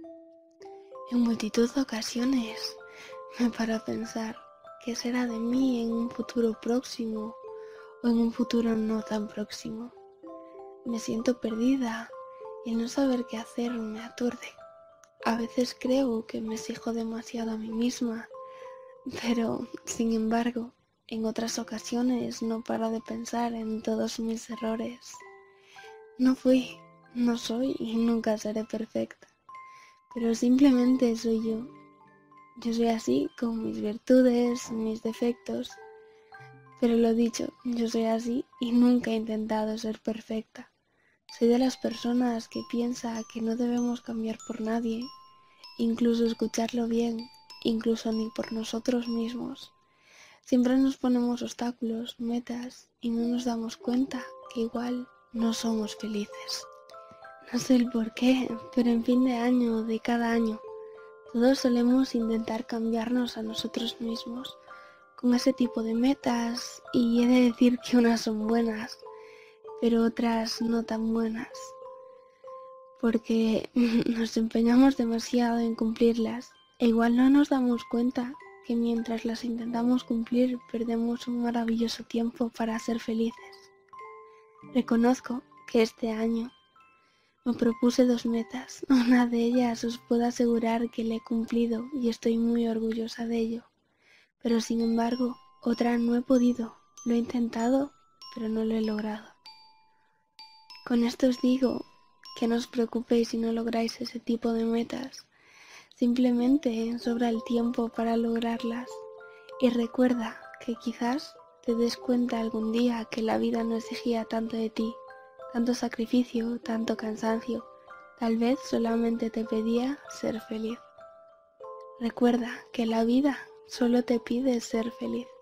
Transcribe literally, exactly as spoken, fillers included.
En multitud de ocasiones me paro a pensar qué será de mí en un futuro próximo o en un futuro no tan próximo. Me siento perdida y el no saber qué hacer me aturde. A veces creo que me exijo demasiado a mí misma, pero sin embargo, en otras ocasiones no paro de pensar en todos mis errores. No fui, no soy y nunca seré perfecta, pero simplemente soy yo. Yo soy así con mis virtudes, mis defectos, pero lo dicho, yo soy así y nunca he intentado ser perfecta. Soy de las personas que piensa que no debemos cambiar por nadie, incluso escucharlo bien, incluso ni por nosotros mismos. Siempre nos ponemos obstáculos, metas y no nos damos cuenta que igual no somos felices. No sé el por qué, pero en fin de año, de cada año, todos solemos intentar cambiarnos a nosotros mismos con ese tipo de metas y he de decir que unas son buenas, pero otras no tan buenas, porque nos empeñamos demasiado en cumplirlas e igual no nos damos cuenta que mientras las intentamos cumplir perdemos un maravilloso tiempo para ser felices. Reconozco que este año me propuse dos metas, una de ellas os puedo asegurar que la he cumplido y estoy muy orgullosa de ello, pero sin embargo otra no he podido, lo he intentado pero no lo he logrado. Con esto os digo que no os preocupéis si no lográis ese tipo de metas, simplemente sobra el tiempo para lograrlas y recuerda que quizás te des cuenta algún día que la vida no exigía tanto de ti, tanto sacrificio, tanto cansancio, tal vez solamente te pedía ser feliz. Recuerda que la vida solo te pide ser feliz.